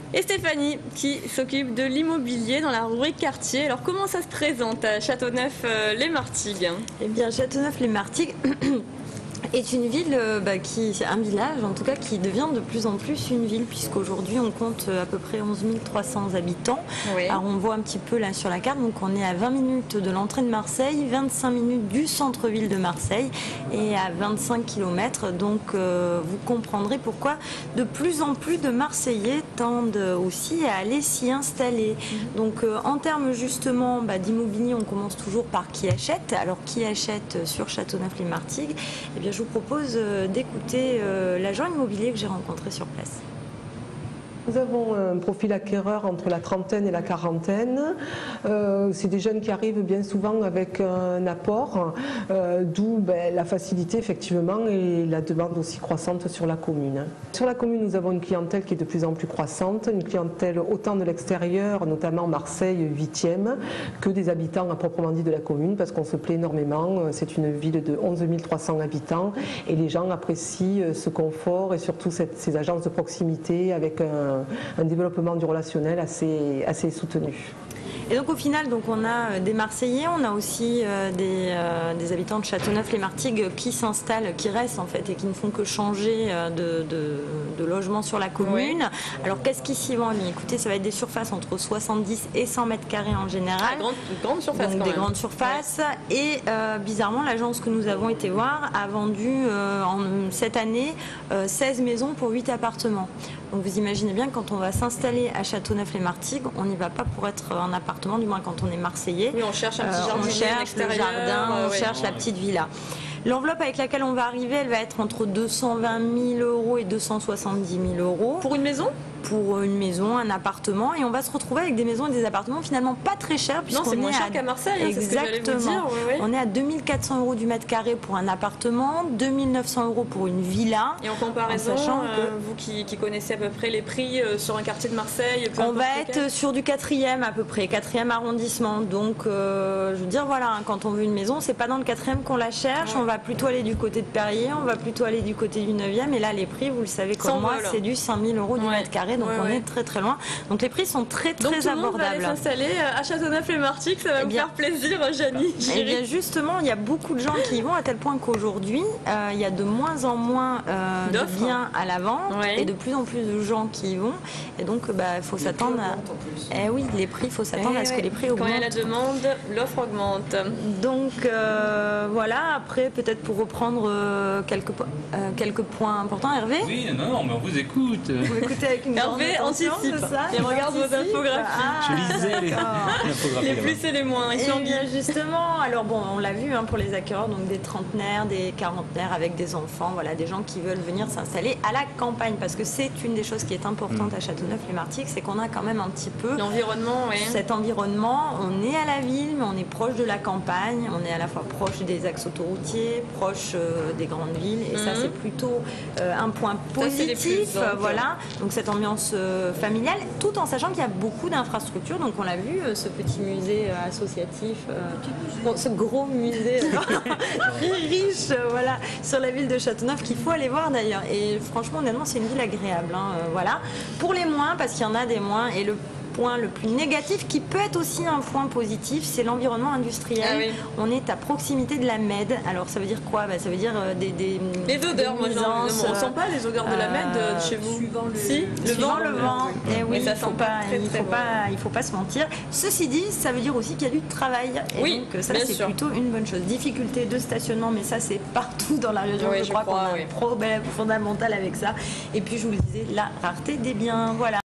Et Stéphanie qui s'occupe de l'immobilier dans la rubrique quartier. Alors comment ça se présente à Châteauneuf-les-Martigues? Eh bien Châteauneuf-les-Martigues est une ville, un village en tout cas, qui devient de plus en plus une ville, puisqu'aujourd'hui on compte à peu près 11 300 habitants. Oui. Alors on voit un petit peu là sur la carte, donc on est à 20 minutes de l'entrée de Marseille, 25 minutes du centre-ville de Marseille et à 25 km. Donc vous comprendrez pourquoi de plus en plus de Marseillais tendent aussi à aller s'y installer. Donc en termes justement d'immobilier, on commence toujours par qui achète. Alors qui achète sur Châteauneuf-les-Martigues? Eh bien, je vous propose d'écouter l'agent immobilier que j'ai rencontré sur place. Nous avons un profil acquéreur entre la trentaine et la quarantaine. C'est des jeunes qui arrivent bien souvent avec un apport, d'où la facilité effectivement et la demande aussi croissante sur la commune. Sur la commune, nous avons une clientèle qui est de plus en plus croissante, une clientèle autant de l'extérieur, notamment Marseille 8e, que des habitants à proprement dit de la commune, parce qu'on se plaît énormément. C'est une ville de 11 300 habitants et les gens apprécient ce confort et surtout ces agences de proximité avec un développement du relationnel assez soutenu. Et donc au final, on a des Marseillais, on a aussi des habitants de Châteauneuf-les-Martigues qui s'installent, qui restent en fait et qui ne font que changer de logement sur la commune. Oui. Alors qu'est-ce qui s'y vend? Écoutez, ça va être des surfaces entre 70 et 100 mètres carrés en général. Grande surface, donc des grandes surfaces. Ouais. Et bizarrement, l'agence que nous avons été voir a vendu cette année 16 maisons pour 8 appartements. Donc vous imaginez bien, quand on va s'installer à Châteauneuf-les-Martigues, on n'y va pas pour être un appartement, du moins quand on est Marseillais. Oui, on cherche un petit jardin, on cherche le jardin, on cherche la petite villa. L'enveloppe avec laquelle on va arriver, elle va être entre 220 000 euros et 270 000 euros. Pour une maison? Pour une maison, un appartement, et on va se retrouver avec des maisons et des appartements finalement pas très chers. Non, c'est moins cher qu'à Marseille, hein, exactement. C'est ce que j'allais vous dire. Oui. On est à 2400 euros du mètre carré pour un appartement, 2900 euros pour une villa. Et en comparaison, vous qui connaissez à peu près les prix sur un quartier de Marseille, on va être sur du 4e à peu près, 4e arrondissement. Donc je veux dire, voilà, quand on veut une maison, c'est pas dans le 4e qu'on la cherche, on va plutôt aller du côté de Perrier, on va plutôt aller du côté du 9e, et là les prix, vous le savez comme moi, c'est du 5 000 euros du mètre carré. Donc on est très très loin. Donc les prix sont très abordables. Donc tout le monde va aller s'installer à Châteauneuf-les-Martigues, ça va vous faire plaisir, Janie. Eh bien justement, il y a beaucoup de gens qui y vont, à tel point qu'aujourd'hui, il y a de moins en moins de biens à la vente et de plus en plus de gens qui y vont. Et donc il faut s'attendre à... Eh oui, les prix, il faut s'attendre à ce que les prix augmentent. Quand il y a la demande, l'offre augmente. Donc voilà, après peut-être pour reprendre quelques points importants, Hervé. Oui, non, mais on vous écoute. Vous écoutez avec une Hervé anticipe. Il regarde vos infographies. Je lisais les infographies. Les plus et les moins. Et bien justement, alors bon, on l'a vu pour les acquéreurs, donc des trentenaires, des quarantenaires avec des enfants, voilà, des gens qui veulent venir s'installer à la campagne, parce que c'est une des choses qui est importante à Châteauneuf-les-Martigues, c'est qu'on a quand même un petit peu l'environnement, cet environnement. On est à la ville, mais on est proche de la campagne, on est à la fois proche des axes autoroutiers, proche des grandes villes, et ça c'est plutôt un point positif, voilà. Donc cette ambiance familiale, tout en sachant qu'il y a beaucoup d'infrastructures. Donc on l'a vu, ce petit musée associatif, ce gros musée très riche, voilà, sur la ville de Châteauneuf, qu'il faut aller voir d'ailleurs. Et franchement, honnêtement, c'est une ville agréable, voilà. Pour les moins, parce qu'il y en a des moins, et le point le plus négatif, qui peut être aussi un point positif, c'est l'environnement industriel. Ah oui. On est à proximité de la Med. Alors ça veut dire quoi? Ça veut dire les odeurs. Moi, on sent pas les odeurs de la Med chez vous. Suivant le vent. Et oui, ça il faut pas se mentir. Ceci dit, ça veut dire aussi qu'il y a du travail. Et oui, donc ça c'est plutôt une bonne chose. Difficulté de stationnement, mais ça c'est partout dans la région. Je crois qu'on a un problème fondamental avec ça. Et puis je vous le disais, la rareté des biens. Voilà.